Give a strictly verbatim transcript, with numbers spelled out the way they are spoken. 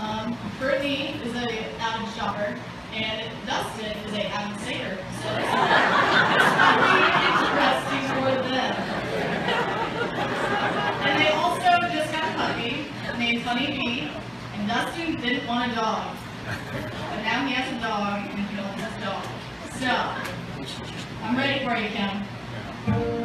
Um, Brittany is an avid shopper, and Dustin is an avid sailor. So this might be interesting for them. And they also just got a puppy named Funny Bee, and Dustin didn't want a dog. But now he has a dog, and he loves his dog. So, I'm ready for you, Kim.